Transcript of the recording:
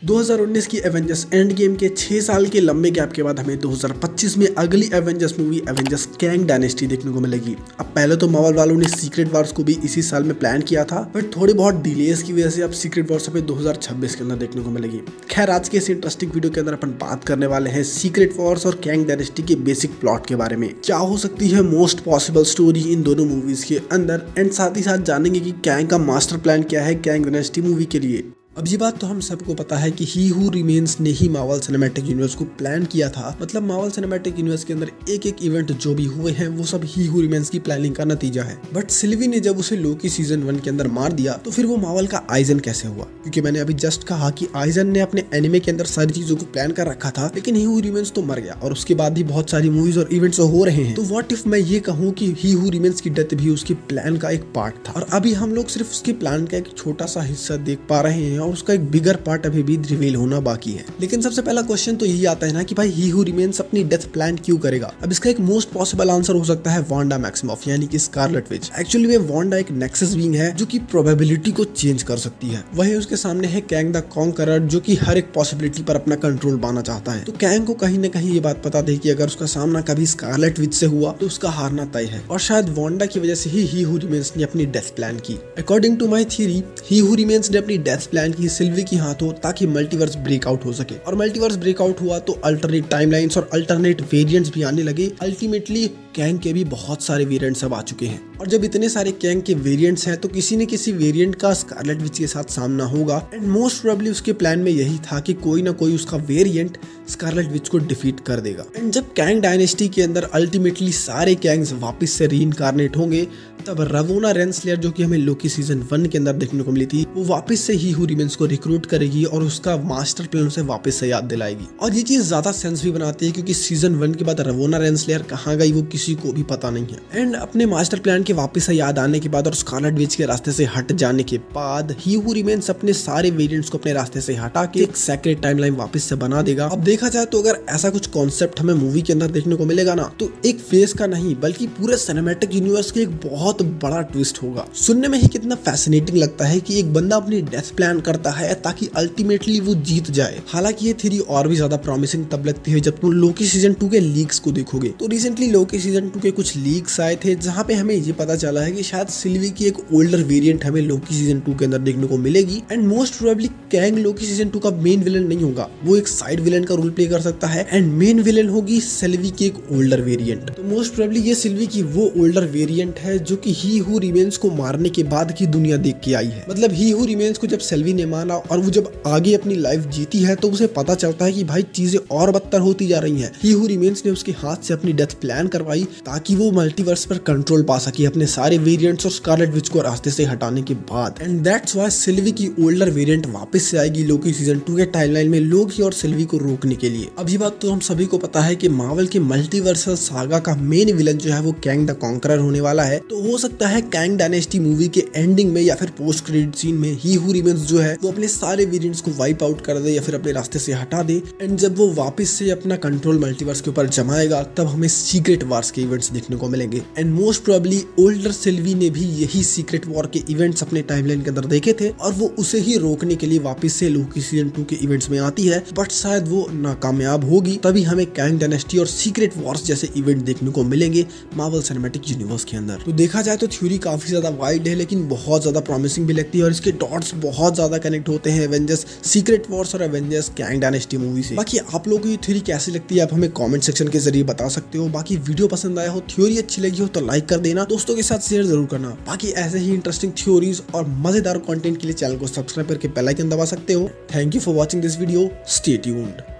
2019 की Avengers end game के 6 साल के लंबे गैप के बाद हमें 2025 में अगली Avengers movie Avengers Kang Dynasty देखने को मिलेगी। अब पहले तो मार्वल वालों ने सीक्रेट वार्स को भी इसी साल में प्लान किया था, बट थोड़ी बहुत डिलेस की वजह से अब सीक्रेट वार्स हमें 2026 के अंदर देखने को मिलेगी। खैर, आज के इस इंटरेस्टिंग वीडियो के अंदर अपन बात करने वाले हैं सीक्रेट वार्स और कैंग डायनेस्टी के बेसिक प्लॉट के बारे में। क्या हो सकती है मोस्ट पॉसिबल स्टोरी इन दोनों मूवीज के अंदर, एंड साथ ही साथ जानेंगे कि कैंग का मास्टर प्लान क्या है कैंग डायनेस्टी मूवी के लिए। अब ये बात तो हम सबको पता है कि ही हू रिमेन्स ने ही मार्वल सिनेमैटिक यूनिवर्स को प्लान किया था। मतलब मार्वल सिनेमैटिक यूनिवर्स के अंदर एक एक इवेंट जो भी हुए हैं वो सब ही हू रिमेन्स की प्लानिंग का नतीजा है। बट सिल्वी ने जब उसे लोकी सीजन 1 के अंदर मार दिया तो फिर वो मार्वल का आइजन कैसे हुआ? क्योंकि मैंने अभी जस्ट कहा कि आइजन ने अपने एनिमे के अंदर सारी चीजों को प्लान कर रखा था, लेकिन ही हू रिमेन्स तो मर गया और उसके बाद भी बहुत सारी मूवीज और इवेंट्स हो रहे हैं। तो व्हाट इफ मैं ये कहूँ कि ही हू रिमेन्स की डेथ भी उसकी प्लान का एक पार्ट था और अभी हम लोग सिर्फ उसकी प्लान का एक छोटा सा हिस्सा देख पा रहे हैं और उसका एक बिगर पार्ट अभी भी रिवील होना बाकी है। लेकिन सबसे पहला क्वेश्चन तो यही आता है ना कि भाई ही हू रिमेन्स अपनी डेथ प्लान क्यों करेगा? अब इसका एक मोस्ट पॉसिबल आंसर हो सकता है वांडा मैक्सिमॉफ यानी कि स्कारलेट विच। एक्चुअली में वांडा एक नेक्सस बीइंग है जो कि प्रोबेबिलिटी को चेंज कर सकती है। वहीं उसके सामने है कैंग द कॉन्करर जो कि हर एक पॉसिबिलिटी पर अपना कंट्रोल पाना चाहता है। तो कैंग को कहीं ना कहीं ये बात पता थी कि अगर उसका सामना कभी स्कारलेट विच से हुआ तो उसका हारना तय है, और शायद वांडा की वजह से ही हू रिमेन्स ने अपनी डेथ प्लान की। According to my theory, he who remains ने अपनी डेथ प्लान की सिल्वी की हाथों ताकि मल्टीवर्स ब्रेकआउट हो सके, और मल्टीवर्स ब्रेकआउट हुआ तो अल्टरनेट टाइमलाइंस और अल्टरनेट वेरिएंट्स भी आने लगे। अल्टीमेटली कैंग के भी बहुत सारे वेरिएंट्स अब आ चुके हैं, और जब इतने सारे कैंग के वेरिएंट्स हैं तो किसी न किसी वेरिएंट का स्कारलेट विच के साथ सामना होगा। एंड मोस्ट प्रोबेबली उसके प्लान में यही था कि कोई ना कोई उसका वेरिएंट स्कारलेट विच को डिफीट कर देगा। एंड जब कैंग डायनेस्टी के अंदर अल्टीमेटली सारे कैंग्स वापस से रीइंकार्नेट होंगे, तब रवोना रेंसलेयर जो कि हमें लोकी सीजन 1 के अंदर देखने को मिली थी, वो वापस से ही हू रिमेन्स को रिक्रूट करेगी और उसका मास्टर प्लान उसे वापस से याद दिलाएगी। और ये चीज ज्यादा सेंस भी बनाती है क्योंकि सीजन 1 के बाद रवोना रेंसलेयर कहाँ गई वो किसी को भी पता नहीं है। एंड अपने मास्टर प्लान के वापस से याद आने के बाद और स्कारलेट विच के रास्ते से हट जाने के बाद ही हू रिमेन्स अपने सारे वेरिएंट्स को अपने रास्ते से हटा के एक सेक्रेट टाइमलाइन वापस से बना देगा। अब देखा जाए तो अगर ऐसा कुछ कॉन्सेप्ट हमें मूवी के अंदर देखने को मिलेगा ना, तो एक फेज का नहीं बल्कि पूरे सिनेमैटिक यूनिवर्स के एक बहुत बड़ा ट्विस्ट होगा। सुनने में ही कितना फैसिनेटिंग लगता है कि एक बंदा अपनी डेथ प्लान करता है ताकि अल्टीमेटली वो जीत जाए। हालांकि ये थ्योरी और भी ज्यादा प्रॉमिसिंग तब लगती है जब तुम लोकी सीजन 2 के लीक्स को देखोगे। तो रिसेंटली लोकी सीजन 2 के कुछ लीक्स आए थे जहां पे हमें ये पता चला है कि शायद सिल्वी की एक ओल्डर वेरिएंट हमें लोकी सीजन 2 के अंदर देखने को मिलेगी। And most probably Kang Loki season 2 का मेन विलन नहीं होगा, वो एक साइड विलन का रोल प्ले कर सकता है। एंड मेन विलन होगी सिल्वी की एक ओल्डर वेरिएंट। तो मोस्ट प्रोबेबली ये सिल्वी की वो ओल्डर वेरिएंट है जो कि ही हू रिमेन्स को मारने के बाद की दुनिया देख के आई है। मतलब ही हू रिमेन्स को जब सिल्वी ने मारा और वो जब आगे अपनी लाइफ जीती है तो उसे पता चलता है कि भाई चीजें और बदतर होती जा रही हैं। ही हू रिमेन्स ने उसके हाथ से अपनी डेथ प्लान करवाई ताकि वो मल्टीवर्स पर कंट्रोल पा सके अपने सारे वेरिएंट्स और स्कारलेट विच को रास्ते से हटाने के बाद। एंड दैट्स व्हाई सिल्वी की ओल्डर वेरिएंट वापस से आएगी लोकी सीजन 2 के टाइमलाइन में लोकी और सिल्वी को रोकने के लिए। अब ये बात तो हम सभी को पता है कि मार्वल के मल्टीवर्सल सागा का मेन विलन जो है वो कैंग द कॉन्करर होने वाला है। तो हो सकता है कैंग डायनेस्टी मूवी के एंडिंग में या फिर पोस्ट क्रेडिट सीन में ही हू रिमेन्स जो है वो अपने सारे वेरिएंट्स को वाइप आउट कर दे या फिर अपने रास्ते से हटा दे। एंड जब वो वापस से अपना कंट्रोल मल्टीवर्स के ऊपर जमाएगा तब हमें सीक्रेट वार्स के इवेंट्स देखने को मिलेंगे। And most probably older Sylvie ने भी यही सीक्रेट वॉर के इवेंट्स अपने टाइमलाइन के अंदर देखे थे और वो उसे ही रोकने के लिए वापस से लोकी सीजन 2 के इवेंट्स में आती है, बट शायद वो नाकामयाब होगी। तभी हमें कैंग डायनेस्टी और सीक्रेट वॉर्स जैसे इवेंट देखने को मिलेंगे मार्वल सिनेमैटिक यूनिवर्स के अंदर। तो देखा जाए तो थ्योरी काफी ज्यादा वाइड है लेकिन बहुत ज्यादा प्रॉमिसिंग भी लगती है और इसके डॉट्स बहुत ज्यादा कनेक्ट होते हैं एवेंजर्स सीक्रेट वॉर्स और एवेंजर्स कैंग डायनेस्टी मूवी से। बाकी आप लोगों को ये थ्योरी कैसी लगती है आप हमें कमेंट सेक्शन के जरिए बता सकते हो। बाकी वीडियो पसंद आया हो, थ्योरी अच्छी लगी हो तो लाइक कर देना, दोस्तों के साथ शेयर जरूर करना। बाकी ऐसे ही इंटरेस्टिंग थ्योरीज और मजेदार कंटेंट के लिए चैनल को सब्सक्राइब करके बेल आइकन दबा सकते हो। Thank you for watching this video, stay tuned.